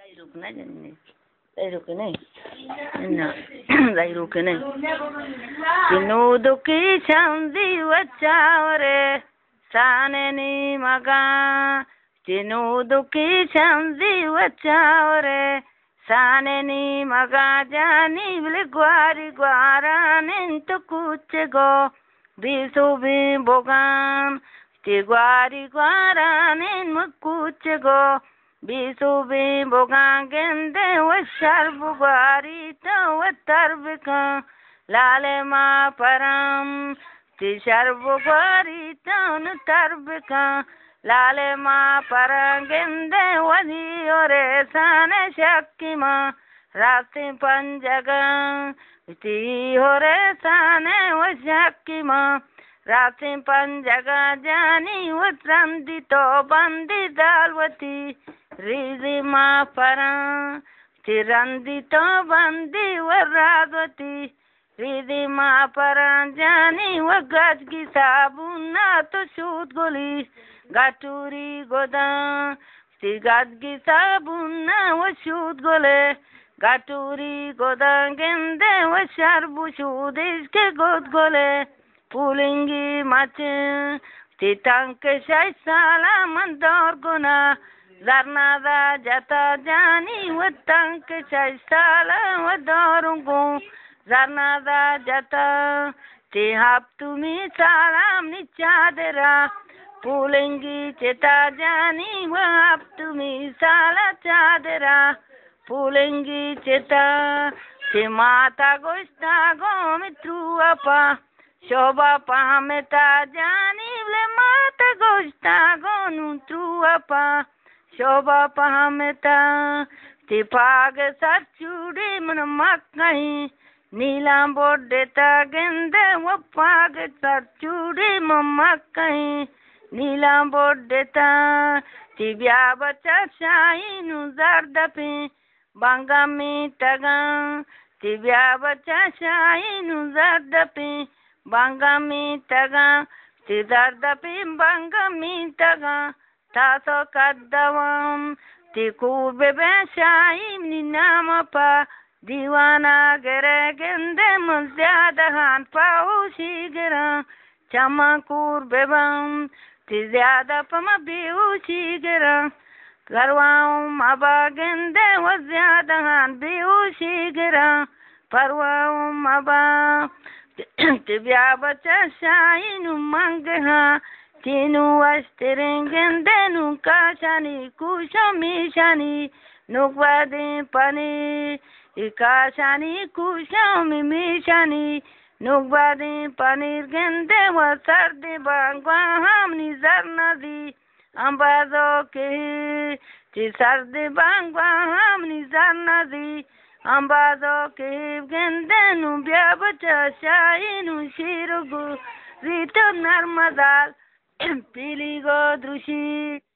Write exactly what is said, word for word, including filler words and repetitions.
Dai रुकना जन्ने dai रुकने ना dai रुकने किनु दुखी शांति वचावरे साने नी मगा किनु दुखी शांति वचावरे साने नी मगा जानी बिल ग्वारी ग्वारा निंतु कुछ गो बिसु भी बोगान ती ग्वारी ग्वारा निन मुकुच गो बिसु भी बोगान गेंदे वो शर्ब ग्वारी तो वो तरबिका लाले माँ परम ती शर्ब ग्वारी तो न तरबिका लाले माँ परम गेंदे वही ओरे साने शक्ति माँ रास्ते पंजगा ती ओरे साने वो शक्ति माँ रास्ते पंजगा जानी वो रंदी तो बंदी दालवती रिजी माँ परम ती रंदी तो बंदी वो राजवती रिजी माँ परम जानी वो गज की साबुन ना तो शूट गोली गाटूरी गोदा ती गज की साबुन ना वो शूट गोले गाटूरी गोदा गेंदे वो शरबू शूट इसके गोद गोले पुलिंगी माचे ती टंक शाय साला मंदोर गुना ज़रनादा जाता जानी वो टंक शाय साला वो दोरुंगो ज़रनादा जाता ती हाप तुम्ही सालाम निचादरा पुलिंगी चेता जानी वो हाप तुम्ही साला चादरा पुलिंगी चेता ती माता गोष्टा गो मित्रु अपा शोभा पामेता जानी ले माता गोष्टा गोनु त्रुअपा शोभा पामेता ती पाग सचुड़ी मन मक्कही नीला बोडेता गेंदे वो पाग सचुड़ी मन मक्कही नीला बोडेता ती ब्या बच्चा शाही नु जर्दपी बांगा में तगा ती ब्या बच्चा शाही नु जर्दपी बांगा मी तगा ती दर्दपी बांगा मी तगा तासो कद्दवम ती कूबे बेशाई निनाम पा दीवाना गरे गेंदे मुज्यादा हान पाऊशी गिरा चमकूर बेबम ती ज्यादा पमा बेऊशी गिरा करवाऊं माबा गेंदे वो ज्यादा हान बेऊशी गिरा परवाऊं माबा तिब्या बच्चा शाइनु मंगहा तीनु अस्तिरेंगेंदे नु काशानी कुशो मिशानी नुकवादे पानी इकाशानी कुशो मिशानी नुकवादे पनीर गेंदे व सर्दे बांगवा हम निजर नदी अंबाजो के ती सर्दे बांगवा हम निजर नदी अंबाजो के गेंदे नु ब्या बच्चा शाइनु शिरुगु रीतो नर्मदाल पीली गो दृशी